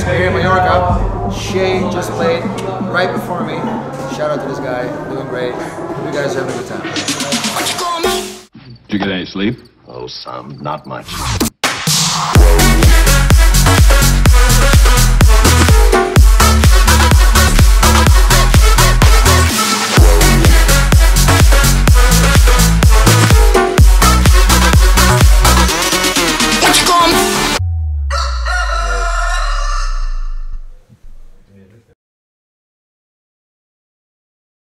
We're here in Mallorca. Che just played right before me. Shout out to this guy, doing great. You guys are having a good time. Did you get any sleep? Oh, some, not much.